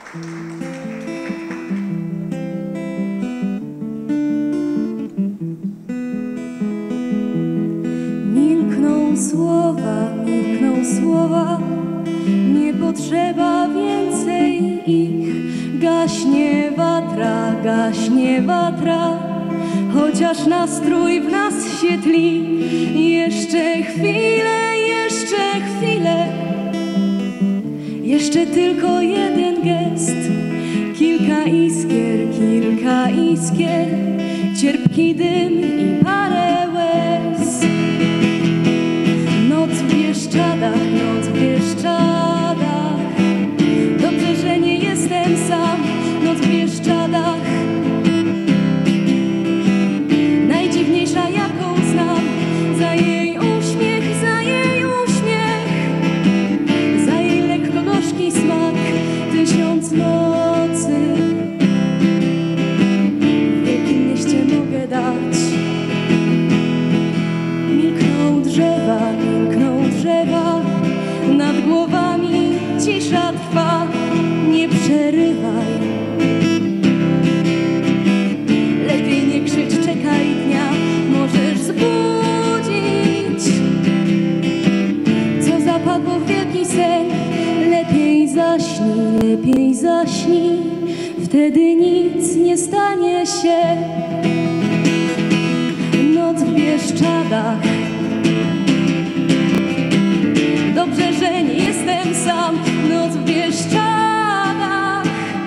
Milkną słowa, nie potrzeba więcej ich. Gaśnie watra, chociaż nastrój w nas się tli. Jeszcze chwilę, jeszcze tylko jeden gest. Kilka iskier, cierpki dym i parę łez. Noc w Bieszczadach, dobrze, że nie jestem sam. Noc w Bieszczadach, najdziwniejsza jaką znam. Za jej uśmiech, za jej lekko gorzki smak. 1000 nocy w wielkim mieście mogę dać. Milkną drzewa, nad głowami cisza trwa. Nie przerywaj, lepiej nie krzycz, czekaj dnia. Możesz zbudzić, co zapadło w wielki sen. Lepiej zaśnij, wtedy nic nie stanie się. Noc w Bieszczadach, dobrze, że nie jestem sam. Noc w Bieszczadach,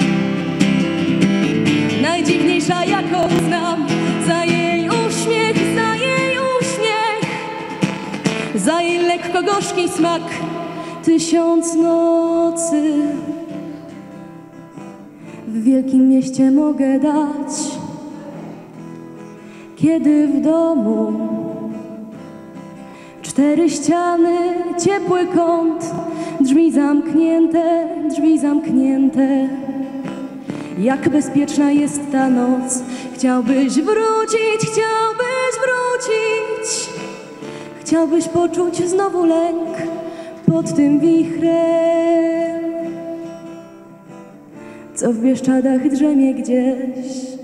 najdziwniejsza jaką znam. Za jej uśmiech, za jej lekko gorzki smak. 1000 nocy w wielkim mieście mogę dać. Kiedy w domu 4 ściany, ciepły kąt, drzwi zamknięte. Jak bezpieczna jest ta noc. Chciałbyś wrócić, chciałbyś poczuć znowu lęk pod tym wichrem, co w Bieszczadach drzemie gdzieś.